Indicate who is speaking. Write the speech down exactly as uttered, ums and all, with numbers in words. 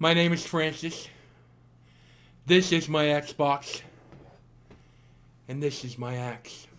Speaker 1: My name is Francis. This is my Xbox. And this is my axe.